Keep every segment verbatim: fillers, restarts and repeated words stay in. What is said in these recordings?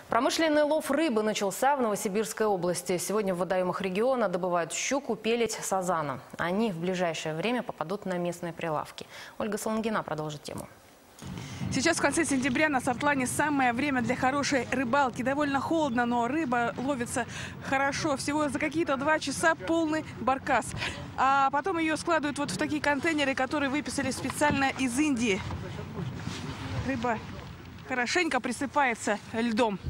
Промышленный лов рыбы начался в Новосибирской области. Сегодня в водоемах региона добывают щуку, пеледь, сазана. Они в ближайшее время попадут на местные прилавки. Ольга Солонгина продолжит тему. Сейчас в конце сентября на Сартлане самое время для хорошей рыбалки. Довольно холодно, но рыба ловится хорошо. Всего за какие-то два часа полный баркас. А потом ее складывают вот в такие контейнеры, которые выписали специально из Индии. Рыба хорошенько присыпается льдом.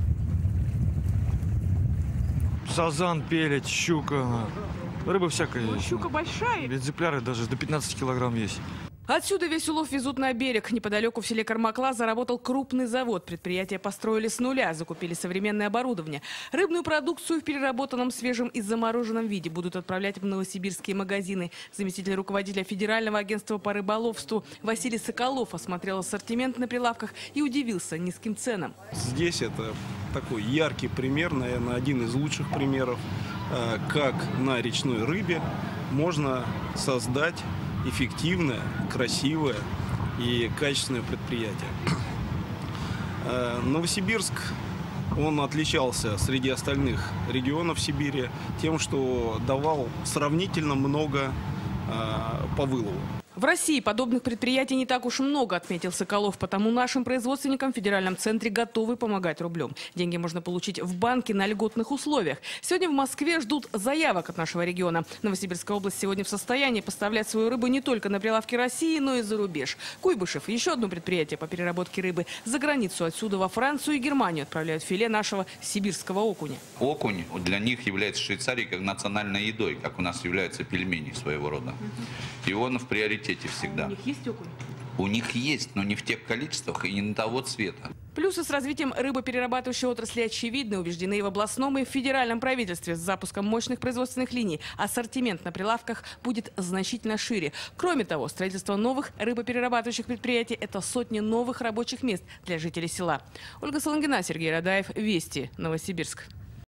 Сазан, пеледь, щука. Рыба всякая. Ну, щука большая. Экземпляры даже до пятнадцати килограмм есть. Отсюда весь улов везут на берег. Неподалеку в селе Кармакла заработал крупный завод. Предприятие построили с нуля, закупили современное оборудование. Рыбную продукцию в переработанном, свежем и замороженном виде будут отправлять в новосибирские магазины. Заместитель руководителя Федерального агентства по рыболовству Василий Соколов осмотрел ассортимент на прилавках и удивился низким ценам. Здесь это такой яркий пример, наверное, один из лучших примеров, как на речной рыбе можно создать эффективное, красивое и качественное предприятие. Новосибирск, он отличался среди остальных регионов Сибири тем, что давал сравнительно много по вылову. В России подобных предприятий не так уж много, отметил Соколов, потому нашим производственникам в федеральном центре готовы помогать рублем. Деньги можно получить в банке на льготных условиях. Сегодня в Москве ждут заявок от нашего региона. Новосибирская область сегодня в состоянии поставлять свою рыбу не только на прилавки России, но и за рубеж. Куйбышев, еще одно предприятие по переработке рыбы, за границу отсюда во Францию и Германию отправляют филе нашего сибирского окуня. Окунь для них является в Швейцарии как национальной едой, как у нас являются пельмени своего рода. И он в приоритете всегда. У них есть окунь? У них есть, но не в тех количествах и не того цвета. Плюсы с развитием рыбоперерабатывающей отрасли очевидны, убеждены и в областном, и в федеральном правительстве. С запуском мощных производственных линий ассортимент на прилавках будет значительно шире. Кроме того, строительство новых рыбоперерабатывающих предприятий – это сотни новых рабочих мест для жителей села. Ольга Солонгина, Сергей Радаев, Вести, Новосибирск.